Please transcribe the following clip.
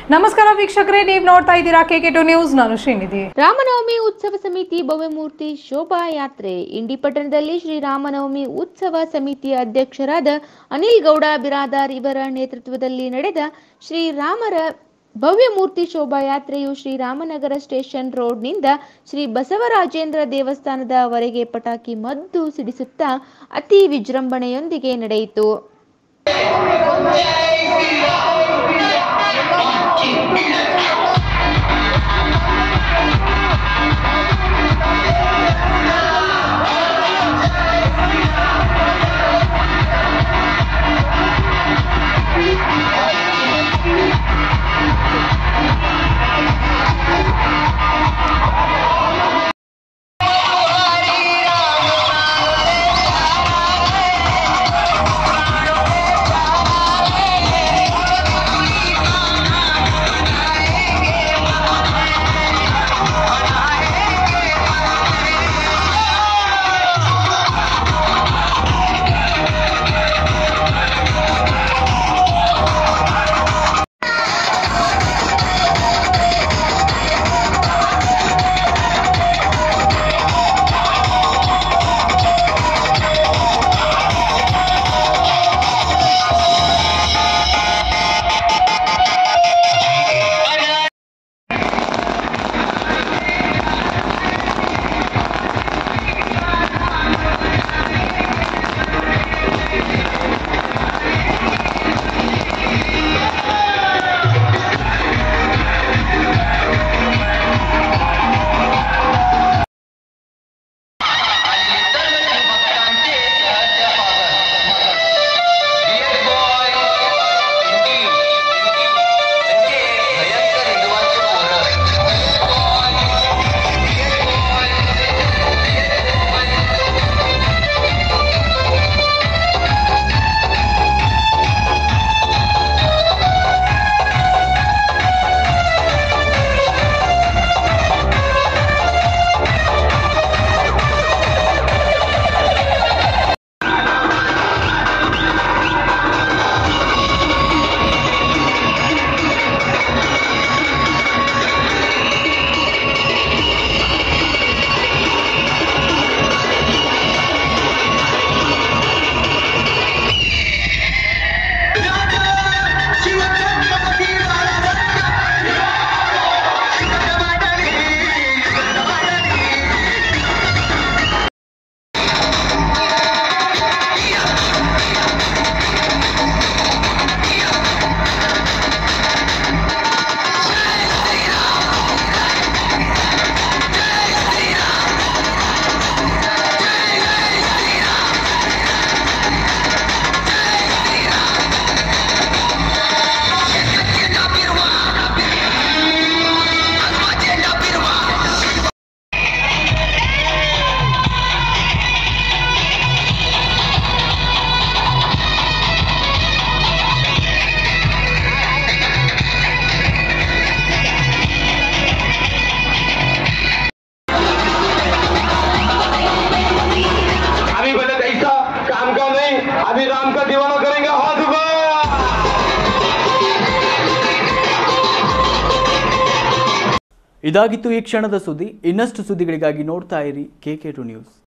ನಮಸ್ಕಾರ ವೀಕ್ಷಕರೇ, ನೀವು ನೋಡ್ತಾ ಇದ್ದೀರಾ KK2 ನ್ಯೂಸ್. ನಾನು ಶ್ರೀನಿಧಿ. ರಾಮನವಮಿ ಉತ್ಸವ ಸಮಿತಿ ಭವ್ಯಮೂರ್ತಿ ಶೋಭಾಯಾತ್ರೆ ಇಂಡಿ ಪಟ್ಟಣದಲ್ಲಿ ಶ್ರೀ ರಾಮನವಮಿ ಉತ್ಸವ ಸಮಿತಿಯ ಅಧ್ಯಕ್ಷರಾದ ಅನಿಲ್ ಗೌಡ ಬಿರಾದಾರ್ ಇವರ ನೇತೃತ್ವದಲ್ಲಿ ನಡೆದ ಶ್ರೀರಾಮರ ಭವ್ಯಮೂರ್ತಿ ಶೋಭಾಯಾತ್ರೆಯು ಶ್ರೀರಾಮನಗರ ಸ್ಟೇಷನ್ ರೋಡ್ನಿಂದ ಶ್ರೀ ಬಸವರಾಜೇಂದ್ರ ದೇವಸ್ಥಾನದವರೆಗೆ ಪಟಾಕಿ ಮದ್ದು ಸಿಡಿಸುತ್ತಾ ಅತಿ ವಿಜೃಂಭಣೆಯೊಂದಿಗೆ ನಡೆಯಿತು. ಇದಾಗಿತ್ತು ಈ ಕ್ಷಣದ ಸುದ್ದಿ. ಇನ್ನಷ್ಟು ಸುದ್ದಿಗಳಿಗಾಗಿ ನೋಡ್ತಾ ಇರಿ KK2 ನ್ಯೂಸ್.